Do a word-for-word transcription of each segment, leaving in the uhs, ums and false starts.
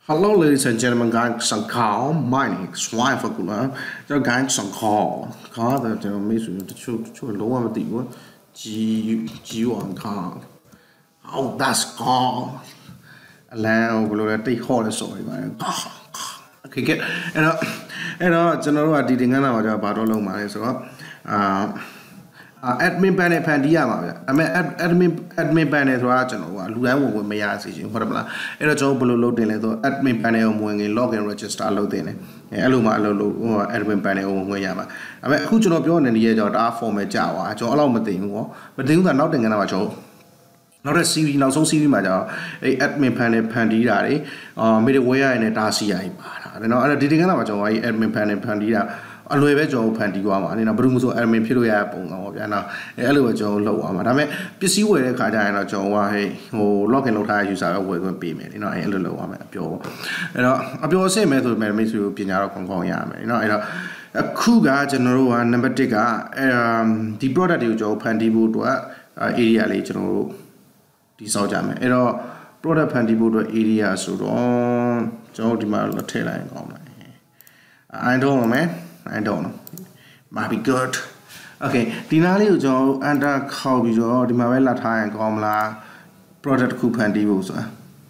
Hello, ladies and gentlemen. Guys, some call. My name is Swine for Gula. The guys, some call. Call the general mission to show to a lower the word G G one call. Oh, that's call. Allow below the whole story. Okay, get and uh, and uh, general, I didn't know about all of my so uh. admin panel pandia ma I mean admin admin panel ဆိုတာကျွန်တော်ကလူတိုင်းဝင်ဝင်မရစေချင်ဟုတ်တယ်မလားအဲ့တော့ကျွန်တော်ဘယ်လိုလုပ်တင်လဲဆို admin panel ကိုဝင်ရင် login register လုပ်တင်တယ်အဲ့လိုမှအလုပ်လုပ်ဟို admin panel ကိုဝင်ရမှာဒါပေမဲ့အခုကျွန်တော်ပြောနေတဲ့နေ့ကျတော့ဒါ format ကြာသွားကျွန်တော်အဲ့လောက်မသိဘူးပေါ့မသိဘူးကနောက်တင်ကန်းတော့ကျွန်တော်နောက်တဲ့ C V နောက်ဆုံး C V မှာကျတော့အဲ့ admin panel ဖန်တီးတာတွေအာ middleware ရနဲ့တာစီရည်ပါတာဒါတော့အဲ့ဒီတင်ကန်းတော့ကျွန်တော်အဲ့ admin panel ဖန်တီးတာအလွယ်ပဲကျွန်တော်ဖန်တီးသွားမှာအနေနဲ့ဘယ်လိုမှဆို admin ဖြစ်လို့ရတဲ့ပုံစံပေါ့ဗျာနော်အဲအဲ့လိုပဲကျွန်တော်လုပ်သွားမှာဒါပေမဲ့ပစ္စည်းဝယ်တဲ့ခါကျရင်တော့ကျွန်တော်ကဟဲ့ဟို login လုပ်ထားတဲ့ user ပဲဝယ်ခွင့်ပေးမယ်နော်အဲအဲ့လိုလုပ်သွားမယ်အပြောပေါ့အဲ့တော့အပြောအဆင့်ပဲဆိုပေမဲ့မိတ်ဆွေကိုပညာတော့ကောင်းကောင်းရမယ်နော်အဲ့တော့အခုကကျွန်တော်တို့က number တစ်ကအဲဒီ product တွေကိုကျွန်တော်ဖန်တီးဖို့အတွက် area လေးကျွန်တော်တို့ဒီစောက်ကြမယ်အဲ့တော့ product ဖန်တီးဖို့အတွက် area ဆိုတော့ကျွန်တော်ဒီမှာလက်ထည့်လိုက်အောင်ပါ I don't know man I don't know might be good okay ဒီနားလေးကိုကျွန်တော် enter ခေါက်ပြီးတော့ဒီမှာပဲလက်ထားရင်ကောင်းမလား product တစ်ခုဖန်တီးဖို့ဆိုတာ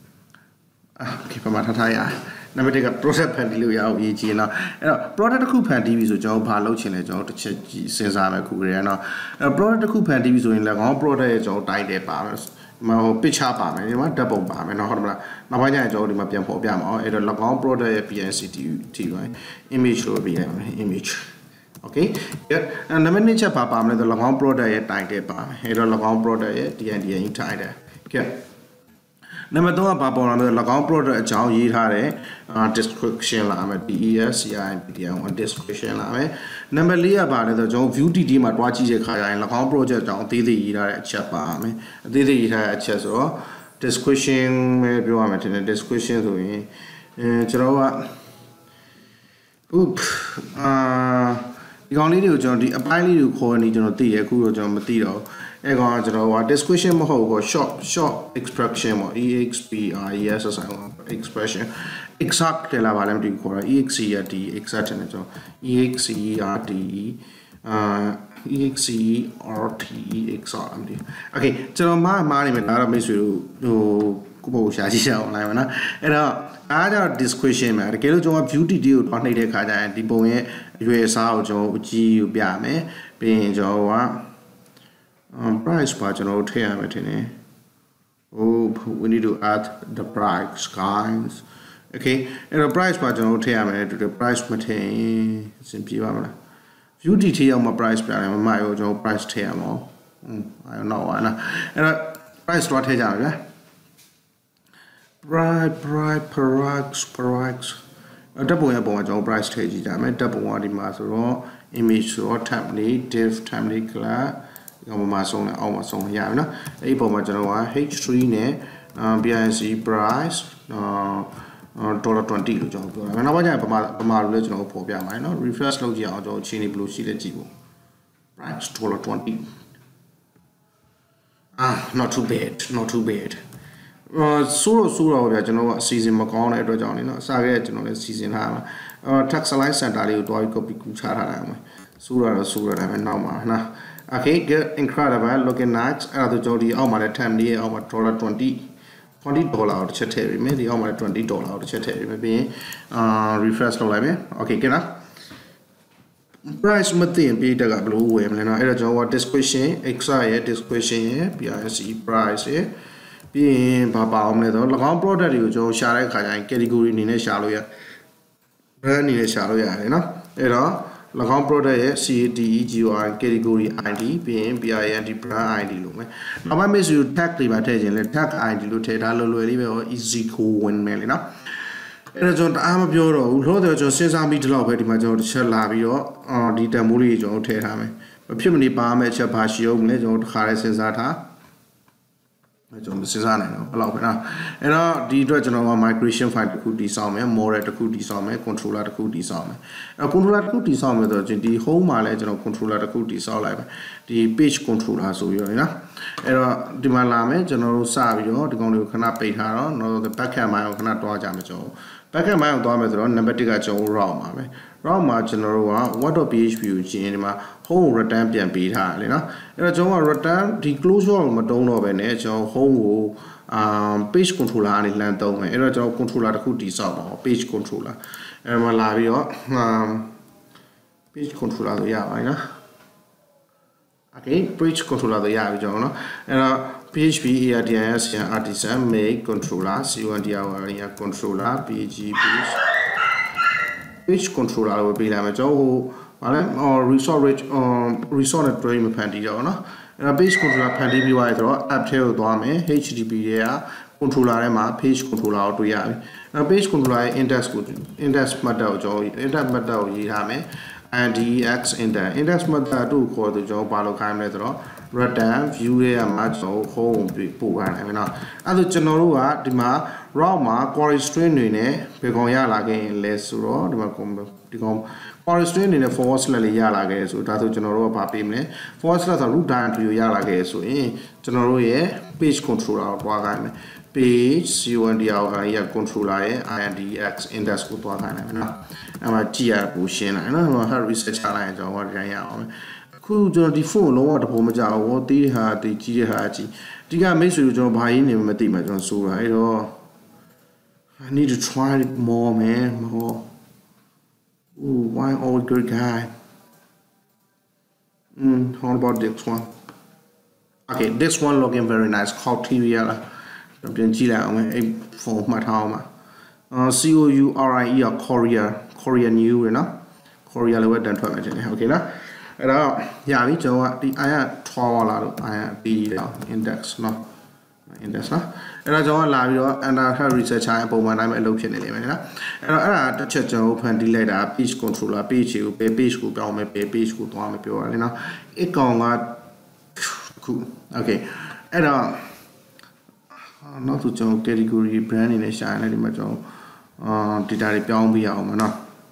okay ပမာထားထားရနံပါတ်တစ်က product ဖန်တီးလို့ရအောင်ရေးကြည့်နော်အဲ့တော့ product တစ်ခုဖန်တီးပြီဆိုကျွန်တော်ဘာလုပ်ချင်လဲကျွန်တော်တစ်ချက်စဉ်းစားမယ်ခုကလေးနော်အဲ့တော့ product တစ်ခုဖန်တီးပြီဆိုရင်လည်းကောင်း product ရဲ့ကျွန်တော် title ပါမယ်ဒီမှာဟို picture ပါမယ်ဒီမှာဓာတ်ပုံပါမယ်နော်ဟုတ်တယ်မလားနောက်ပိုင်းကျရင်ကျွန်တော်ဒီမှာပြန်ဖော်ပြမှာအဲ့တော့ log on product ရဲ့ P N C T ပါ image လို့ပြရမယ် image okay အဲ့နံပါတ်နှစ်ချက်ပါပါမယ်ဆို log on product ရဲ့ title ပါမယ်အဲ့တော့ log on product ရဲ့ D N D N title ကဲနံပါတ်သုံးကပါပေါ်လာမယ် log on product အကြောင်းရေးထားတဲ့ description လာမယ် D E S C I N P T I N description လာမယ်နံပါတ်လေးကပါလဲဆိုကျွန်တော် view D D မှာတွားကြည့်တဲ့ခါကျရင် log on project အကြောင်းအသေးသေးရေးထားတဲ့အချက်ပါမယ်အသေးသေးရေးထားတဲ့အချက်ဆိုတော့ description ပဲပြောရမယ်ထင်တယ် description ဆိုရင်အဲကျွန်တော်က oop အာဒီကောင်လေးတွေကိုကျွန်တော်ဒီအပိုင်းလေးတွေကိုခေါ်နေကျွန်တော်သိရအခုတော့ကျွန်တော်မသိတော့အဲ့ကောင်ကကျွန်တော်က description မဟုတ်ဘူး short short expression ပေါ့ E X P R E S S I expression exact တယ်လားဗာလဲမသိဘူးခေါ်တာ E X E R T exact နဲ့ကျွန်တော် E X E R T အာ E X E R T exact အမသိ okay ကျွန်တော်မှားမှားနေမယ်ဒါတော့မိတ်ဆွေတို့ဟိုကိုပေါ့ရှာကြည့်ရအောင်လိုက်ပါနော်အဲ့တော့အားကြောင့် description မှာတကယ်လို့ကျွန်တော် view detail ကိုတွားနှိပ်တဲ့ခါကျရင်ဒီပုံရဲ့အရွယ်အစားကိုကျွန်တော်အကြည့်ကိုပြမယ်ပြီးရင်ကျွန်တော်က um price ပါကျွန်တော်ထည့်ရမယ်ထင်တယ် oh we need to add the price guys okay အဲ့တော့ price ပါကျွန်တော်ထည့်ရမယ်တူတယ် price မထည့်ရင်အဆင်ပြေပါမလား view detail ရောက်မှာ price ပြတယ်မမရောကျွန်တော် price ထည့်ရမှာอืม I don't know နော်အဲ့တော့ price တော့ထည့်ကြပါဗျာ price price price price အဲ့တပ်ပုံရပုံကကျွန်တော် price ထည့်ကြည့်ကြမယ်တပ်ပုံကဒီမှာဆိုတော့ image ဆိုတော့ template div template class ဒီကောင်မှာဆုံးလဲအောက်မှာဆုံးရပြီနော်အဲ့ဒီပုံမှာကျွန်တော်က H three နဲ့ P I N C price အာ dollar twenty လို့ကျွန်တော်ပြောတာနောက်ပိုင်းကျရင်ပမာပမာလို့လည်းကျွန်တော်ပေါ်ပြမှာနော် refresh လုပ်ကြည့်အောင်ကျွန်တော်အချိန်လေးဘယ်လိုရှိလဲကြည့်ဖို့ price dollar twenty ah not too bad not too bad အာဆိုတော့ဆိုတော့ဗျာကျွန်တော်ကအစီအစဉ်မကောင်းတဲ့အတွက်ကြောင့်လေနော်အစားခဲ့ကျွန်တော်လည်းစီစဉ်ထားမှာအာ tax line center လေးကိုတွားပြီး copy ကူးချထားတာအောင်ဆိုတော့ဆိုတော့ဒါပဲနောက်မှာနော် okay good incredible looking nice အဲ့ဒါဆိုကျွန်တော်ဒီအောက်မှာလည်း time လေးရဲ့အောက်မှာ dollar twenty twenty dollar ကိုတစ်ချက်ထည့်ပေးမယ်ဒီအောက်မှာလည်း twenty dollar ကိုတစ်ချက်ထည့်ပေးမယ်ပြီးရင်အာ refresh လုပ်လိုက်မယ် okay ကဲနော် price မသိရင်ပြီးတက်ကဘယ်လိုဝယ်မလဲနော်အဲ့တော့ကျွန်တော်က description exact ရဲ့ description ရဲ့ P I N C price ရဲ့ပြီးရင်ဘာပါအောင်လဲဆိုတော့၎င်း product တွေကိုကျွန်တော်ရှာတဲ့အခါကျရင် category အနေနဲ့ရှာလို့ရ brand အနေနဲ့ရှာလို့ရတယ်နော်အဲ့တော့၎င်း product ရဲ့ C A T E G O R category I D ပြီးရင် B I N D brand I D လို့မယ်နောက်ပိုင်း message tag တွေပါထည့်ခြင်းလဲ tag I D လို့ထည့်ထားလွယ်လွယ်လေးပဲ easy go win မယ်လေနော်အဲ့တော့ကျွန်တော်တအားမပြောတော့ဘူးလို့တော့ကျွန်တော်စဉ်းစားပြီးဒီလောက်ပဲဒီမှာကျွန်တော်တစ်ချက်လာပြီးတော့အော်ဒီတန်ဖိုးလေးကျွန်တော်ထည့်ထားမယ်မဖြစ်မနေပါမယ်ချက်ပါရှိအောင်လဲကျွန်တော်တစ်ခါလေးစဉ်းစားထားကျွန်တော်စဉ်းစားနိုင်တော့ဘယ်လောက်ပဲနော်အဲ့တော့ဒီအတွက်ကျွန်တော်က migration file တစ်ခုတည်ဆောက်မယ် model တစ်ခုတည်ဆောက်မယ် controller တစ်ခုတည်ဆောက်မယ်အဲ့ controller တစ်ခုတည်ဆောက်မယ်ဆိုတော့ဒီ home မှာလည်းကျွန်တော် controller တစ်ခုတည်ဆောက်လိုက်မယ်ဒီ page controller ဆိုပြီးတော့နော်အဲ့တော့ဒီမှာလာမယ်ကျွန်တော်တို့စပြီးတော့ဒီကောင်လေးကိုခဏပိတ်ထားတော့ backend မှာခဏတွားကြမယ်ကျွန်တော် backend မှာတွားမယ်ဆိုတော့ number တစ်ကကျွန်တော် route မှာပဲ route မှာကျွန်တော်တို့က what.php ကိုကျင်းဒီမှာ home return ပြန်ပေးထားတယ်နော်အဲ့တော့ကျွန်တော်က return ဒီ closure ကိုမတုံးတော့ဘဲနဲ့ကျွန်တော် home ကိုum page controller ကနေလမ်းသုံးမယ်အဲ့တော့ကျွန်တော် controller တစ်ခုတည်ဆောက်ပါအောင် page controller အဲ့မှာလာပြီးတော့ um page controller ဆိုရပါတယ်နော် okay page controller ဆိုရပြီကျွန်တော်နော်အဲ့တော့ php artins artisan make controller controller controller pg page page controller ကိုပေးလိုက်မယ်ကျွန်တော်ဟိုဗာလဲ resource rich resource နဲ့ train မဖန်တီးတော့နော်အဲ့တော့ page controller ဖန်တီးပြီးသွားပြီဆိုတော့ app ထဲကိုသွားမယ် htp တွေက controller ထဲမှာ page controller ကိုတွေ့ရပြီအဲ့တော့ page controller ရဲ့ index ကို index method ကိုကျွန်တော် index method ကိုရေးထားမယ် index index index method တို့ခေါ်သူကျွန်တော်ဘာလို့ခိုင်းမလဲဆိုတော့ return view ရဲ့မှာကျွန်တော် home ကိုပို့ခိုင်းတယ်နော်အဲ့ဒါကျွန်တော်တို့ကဒီမှာ route မှာ query string တွေနဲ့ဘယ်ကောင်ရလာခဲ့ရင်လဲဆိုတော့ဒီမှာဒီကောင် query string တွေနဲ့ forward slash လေးရလာခဲ့ဆိုဒါဆိုကျွန်တော်တို့ကဘာပေးမလဲ forward slash ဆို root directory ကိုရလာခဲ့ဆိုရင်ကျွန်တော်တို့ရဲ့ page controller ကိုတွားခိုင်းမယ် page controller ရဲ့ controller ရဲ့ index index ကိုတွားခိုင်းလိုက်မယ်နော်အဲ့မှာကြည့်ရပူရှင်းလိုက်နော်ဟိုမှာ research ချလိုက်ရင်ကျွန်တော်တို့တိုင်းရအောင်ခုကျွန်တော်ဒီ phone လုံးဝတဘောမကြဘူးဟောတီးဟာတီးကြီးတဲ့ဟာကြီးဒီကမိတ်ဆွေကိုကျွန်တော်ဘာရေးနေမှမသိမှကျွန်တော်စိုးတာအဲ့တော့ I need to try it more man more ooh why all good guy mm how about this one okay this one looking very nice called T V 啦ပြန်ကြည့်လိုက်အောင်အဲ့ phone မှတ်ထားအောင်ပါ C O U R I E Korea Korea new ရနော် Korea လည်းဝတ်တန်ထွက်မယ်တင်တယ် okay နော်အဲ့တော့ရပြီကျွန်တော်ကဒီ I ကထွားလာလို့ I ကပြီးတော့ index နော် index နော်အဲ့တော့ကျွန်တော်ကလာပြီးတော့ under researcher အပုံမှန်တိုင်းပဲအလုပ်ဖြစ်နေလိမ့်မယ်နော်အဲ့တော့အဲ့ဒါတစ်ချက်ကျွန်တော်ဖန်တီးလိုက်တာ page controller page ကိုပဲ page ကိုပြောင်းမယ်ပဲ page ကိုသွားမယ်ပြောရတယ်နော်အကောင်ကခု okay အဲ့တော့နောက်ဆိုကျွန်တော် category brand နေနဲ့ရှာရင်လည်းဒီမှာကျွန်တော်အာ data တွေပြောင်းပေးရအောင်မနော်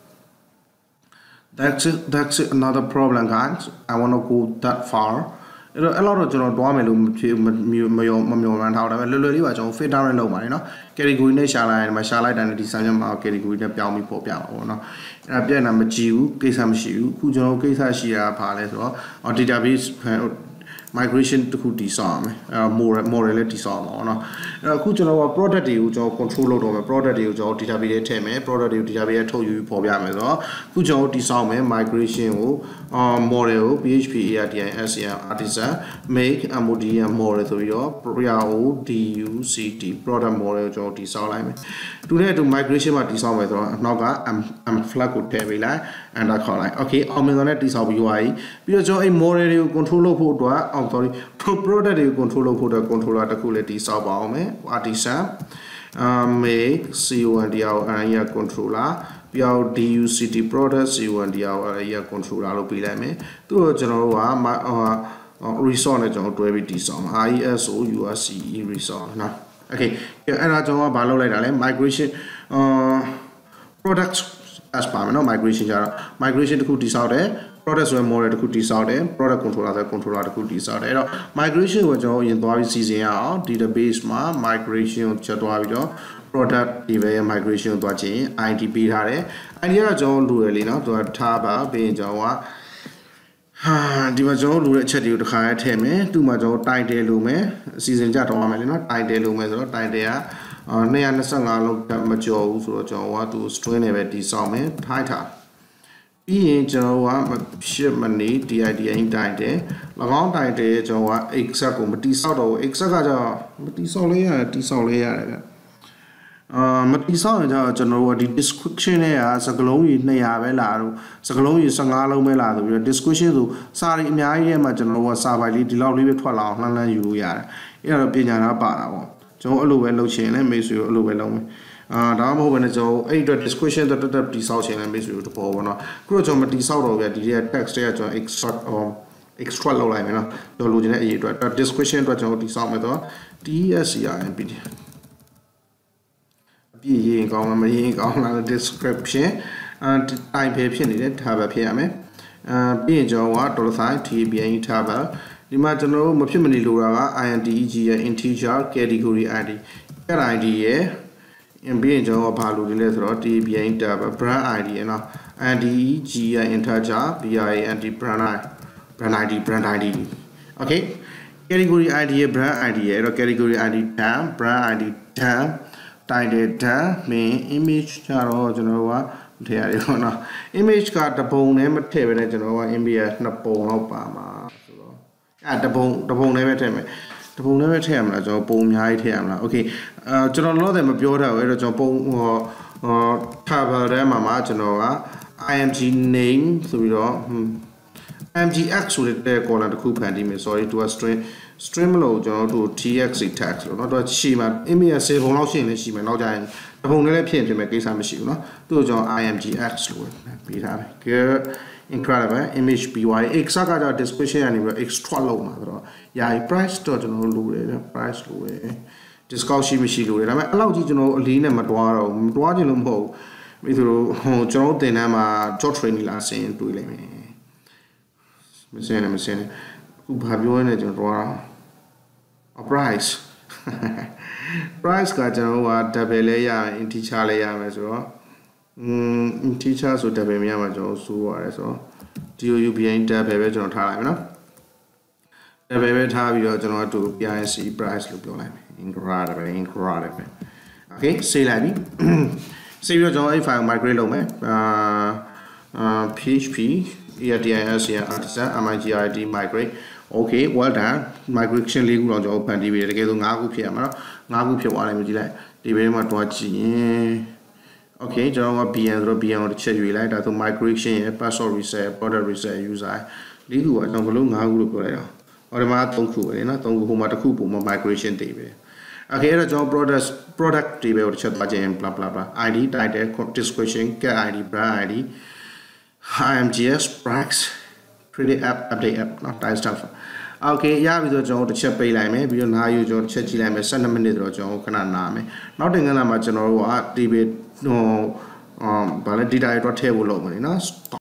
that's it that's it another problem guys I want to go that far အဲ့တော့အဲ့လောက်တော့ကျွန်တော်တွားမယ်လို့မဖြစ်မမရောမမျောမှန်းထားတာပဲလွယ်လွယ်လေးပါကျွန်တော် filter နဲ့လုပ်ပါတယ်နော် category နဲ့ရှာလိုက်ရင်ဒီမှာရှာလိုက်တဲ့ဒီ sign မှာ category နဲ့ပြောင်းပြီးပေါ်ပြပါဘောနော်အဲ့ဒါပြည့်နေတာမကြည့်ဘူးကိစ္စမရှိဘူးအခုကျွန်တော်ကိစ္စရှိတာဘာလဲဆိုတော့ database migration တခုတည်ဆောက်ရမယ်အဲ model model လည်းတည်ဆောက်အောင်เนาะအဲ့တော့အခုကျွန်တော်က product တွေကိုကျွန်တော် control လုပ်တော့မယ် product တွေကိုကျွန်တော် database ထဲထည့်မယ် product တွေကို database ထဲထုတ်ယူပြီးပေါ်ပြမယ်ဆိုတော့အခုကျွန်တော်တည်ဆောက်မယ် migration ကိုအာ model ကို php artins artisan make model model ဆိုပြီးတော့ product product model ကိုကျွန်တော်တည်ဆောက်လိုက်မယ်တူတဲ့အတူ migration မှာတည်ဆောက်မယ်ဆိုတော့အနောက်က m flag ကိုထည့်ပေးလိုက် enter ခေါ်လိုက် okay အောင်မြင်စွာနဲ့တည်ဆောက်ပြီးသွားပြီပြီးတော့ကျွန်တော်အဲ့ model တွေကို control လုပ်ဖို့အတွက်အော် sorry product တွေကို control လုပ်ဖို့အတွက် controller တစ်ခုလည်းတည်ဆောက်ပါအောင်မယ် artisan make controller controller ပြီးတော့ duct product controller controller လို့ပေးလိုက်မယ်သူ့ကိုကျွန်တော်တို့က resource နဲ့ကျွန်တော်တွဲပြီးတည်ဆောက်မှာ resource resource နော် okay အဲ့ဒါကျွန်တော်ကဘာလုပ်လိုက်တာလဲ migration product as ပါမယ်နော် migration ကြတော့ migration တခုတည်ဆောက်တယ် product ဆိုတဲ့ model တခုတည်ဆောက်တယ် product controller ဆိုတဲ့ controller တခုတည်ဆောက်တယ်အဲ့တော့ migration ကိုကျွန်တော်အရင်သွားပြီးစီစဉ်ရအောင် database မှာ migration ကိုချက်သွားပြီးတော့ product level ရဲ့ migration ကိုသွားချင် I D ပေးထားတယ် I D ကတော့ကျွန်တော်လိုရလေနော်သူကထားပါပြီးရင်ကျွန်တော်ကဟာဒီမှာကျွန်တော်လိုတဲ့အချက်တွေကိုတစ်ခါထည့်မယ်သူ့မှာကျွန်တော် title လိုမယ်အစီအစဉ်ကြတော့ရမယ်လေနော် title လိုမယ်ဆိုတော့ title က225လောက်မကျော်ဘူးဆိုတော့ကျွန်တော်ကသူ string နဲ့ပဲတည်ဆောက်မယ်ထိုက်ထားပြီးရင်ကျွန်တော်က ship money tid တိုင်းတယ်၎င်းတိုင်းတယ်ကျွန်တော်က exact ကိုမတည်ဆောက်တော့ဘူး exact ကကျတော့မတည်ဆောက်လေးရတယ်တည်ဆောက်လေးရတယ်ဗျအာမတည်ဆောက်ရင်ကျတော့ကျွန်တော်တို့ကဒီ description နဲ့ကစကားလုံးကြီးtwo hundပဲလာတော့စကားလုံးကြီးfifteenလုံးပဲလာဆိုပြီးတော့ description ဆိုစာရီအများကြီးထဲမှာကျွန်တော်တို့ကစာပိုင်လေးဒီလောက်လေးပဲထွက်လာအောင်လှမ်းလှမ်းယူလို့ရတယ်အဲ့ဒါတော့ပညာသားပါတာပေါ့ကျွန်တော်အဲ့လိုပဲလုပ်ချင်လဲမိတ်ဆွေကိုအဲ့လိုပဲလုပ်မယ်အာဒါမှမဟုတ်ဘဲနဲ့ကျွန်တော်အဲ့အတွက် description တက်တက်တည်ဆောက်ချင်လဲမိတ်ဆွေကိုတပေါ်ပေါ့နော်ခုတော့ကျွန်တော်မတည်ဆောက်တော့ဗျဒီရဲ့ text တွေကကျွန်တော် extract extract လုပ်လိုက်မယ်နော်ကျွန်တော်လိုချင်တဲ့အရေးအတွက် description အတွက်ကျွန်တော်တည်ဆောက်မယ်တော့ tscrnpd အပြည့်ရေးကောင်းမရေးကောင်းလား description အဲတိုင်းပဲဖြစ်နေတဲ့ table ဖြစ်ရမယ်အဲပြီးရင်ကျွန်တော်က dollar sign tbn table ဒီမှာကျွန်တော်တို့မဖြစ်မနေလိုတာက integ ရဲ့ integer category id cat id ရဲ့ပြီးရင်ကျွန်တော်ကဘာလိုလဲဆိုတော့ tbn table brand id ရနော် integ ရဲ့ integer brand brand id brand id brand id okay category id ရဲ့ brand id ရဲ့အဲ့တော့ category id dan brand id dan title dan main image ကြတော့ကျွန်တော်ကထည့်ရတယ်ပေါ့နော် image ကတပုံနဲ့မထည့်ဘဲနဲ့ကျွန်တော်က image နှစ်ပုံလောက်ပါမှာဆိုတော့အဲတပုံတပုံနဲ့ပဲထည့်မယ်တပုံနဲ့ပဲထည့်ရမလားကျွန်တော်ပုံအများကြီးထည့်ရမလား okay အဲကျွန်တော်လောတယ်မပြောထားဘူးအဲ့တော့ကျွန်တော်ပုံဟောဟော table ထဲမှာမှာကျွန်တော်က img name ဆိုပြီးတော့ mgx ဆိုတဲ့ column တစ်ခုဖန်တီးမယ် sorry to a string string မလို့ကျွန်တော်တို့ tx tag လို့เนาะတော့ရှေ့မှာ image 十ပုံလောက်ရှင်းနေရှိမယ်နောက်ကြရင်တပုံနဲ့လည်းဖြစ်ဖြစ်မယ်ကိစ္စမရှိဘူးเนาะသူ့ကိုကျွန်တော် imgx လို့ပေးထားတယ် good incredible image by x ကကြတော့ description ကနေပြီးတော့ extra လောက်မှာဆိုတော့ယာယီ price တော့ကျွန်တော်လိုတယ် price လိုတယ် discount ရှိမရှိလိုတယ်ဒါပေမဲ့အဲ့လောက်ကြီးကျွန်တော်အလေးနဲ့မတွားတော့မတွားချင်လို့မဟုတ်ဘူးပြီးသူတို့ဟိုကျွန်တော်တင်တန်းမှာ job training လာဆင်းတွေးလိုက်မယ်မစင်းနဲ့မစင်းနဲ့အခုဘာပြောရလဲကျွန်တော်တော့ price price ကကျွန်တော်က double လဲရမယ် integer လဲရမယ်ဆိုတော့อืม integer ဆို double မရမှာကျွန်တော်စိုးရတယ်ဆိုတော့ doubn double ပဲကျွန်တော်ထားလိုက်မယ်နော် double ပဲထားပြီးတော့ကျွန်တော်တို့ pinc price လို့ပြောလိုက်မယ် incredible incredible okay ဆေးလိုက်ပြီဆေးပြီးတော့ကျွန်တော်အဲ့ file migrate လုပ်မယ်အာအာ php artis artisan migrid migrate okay well done migration လေးခုတော့ကျွန်တော်ဖန်တီးပြီးတယ်တကယ်ဆို၅ခုဖြစ်ရမှာเนาะ၅ခုဖြစ်သွားတယ်မြည်ကြည့်လိုက်ဒီဘေးမှာတွားကြည့်ရင် okay ကျွန်တော်က bn ဆိုတော့ bn ကိုတစ်ချက်ရွေးလိုက်ဒါဆို migration ရဲ့ password reset product reset user လေးခုကကျွန်တော်ဘလို့၅ခုလို့ပြောလိုက်အောင်ဟောဒီမှာ၃ခုပဲเนาะ၃ခုဟိုမှာတစ်ခုပုံမှာ migration တည်ပဲ okay အဲ့တော့ကျွန်တော် product product တွေပဲကိုတစ်ချက်သွားကြည့်ရင် blah blah blah id title description get id brand id imgs price pretty app update app เนาะ type stuff okay ရပြီဆိုတော့ကျွန်တော်တစ်ချက်ပိတ်လိုက်မယ်ပြီးတော့နားယူကျွန်တော်တစ်ချက်ကြည့်လိုက်မယ်၁၂မိနစ်ဆိုတော့ကျွန်တော်ခဏနားမယ်နောက်တင်ကလာမှာကျွန်တော်တို့က table ဟိုအာဗာလဲ data တွေတော့ထည့်ဖို့လုပ်မယ်เนาะ